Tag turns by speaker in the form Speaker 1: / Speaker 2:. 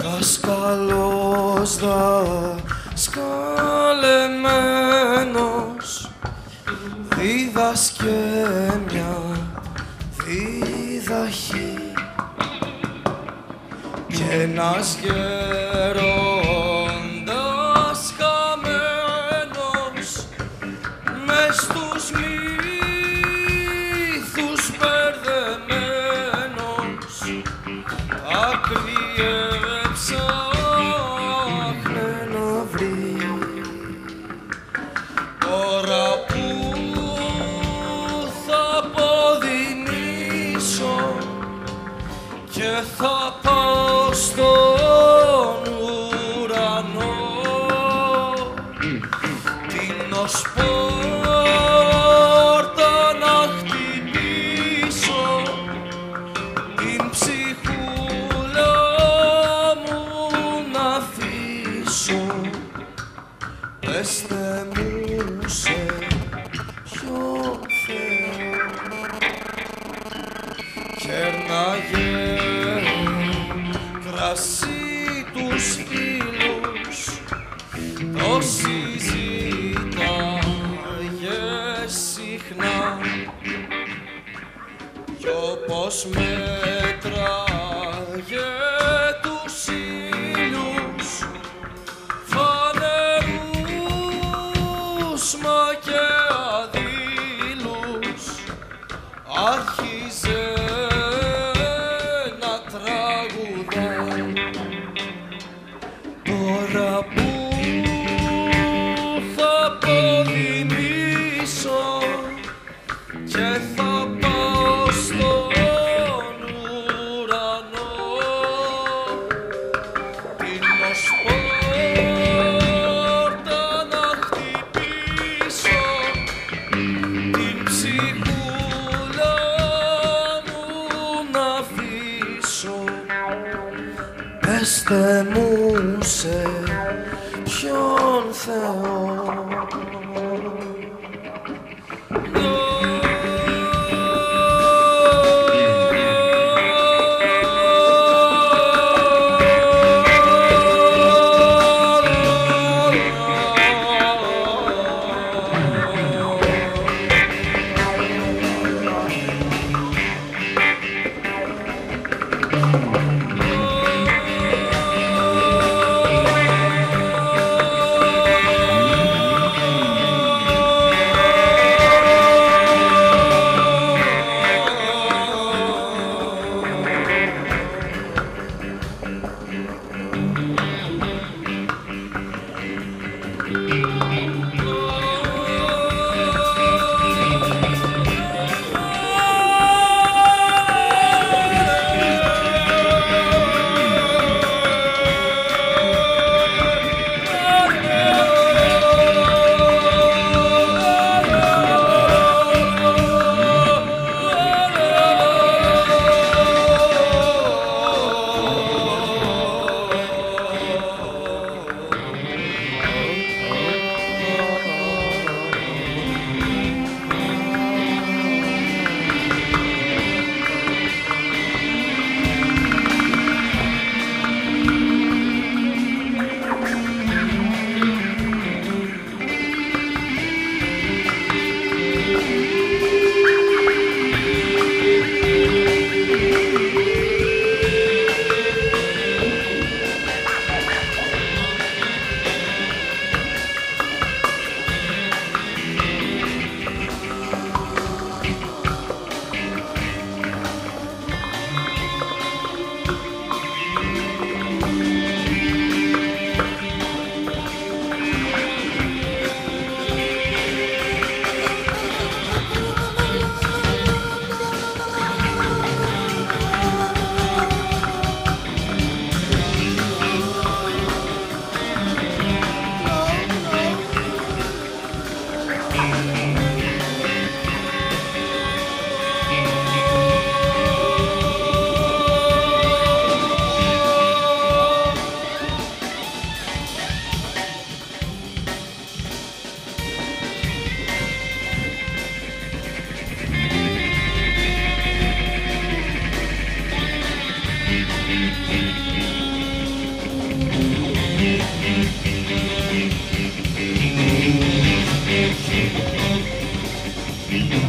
Speaker 1: Δάσκαλος, δασκαλεμένος, δίδασκε μια διδαχή κι ένας γέροντας χαμένος μες στους μύθους μπερδεμένος άκρη έψαχνε να βρει. Τώρα που θα αποδεινήσω και θα πάω στον ουρανό την ως πόρτα να χτυπήσω την ψυχούλα μου να αφήσω. Πεστε μου σε ποιο Θεό κέρναγε κρασί τους φίλους, το συζήταγε συχνά κι όπως μέτραγε τους ήλιους φανερούς μα και αδείλους άρχιζε να τραγουδάει. Τώρα που θα αποδεινήσω και θα πάω στον ουρανό την ως πόρτα να χτυπήσω την ψυχούλα μου να αφήσω. Πεστε μου σε ποιον Θεό Thank you.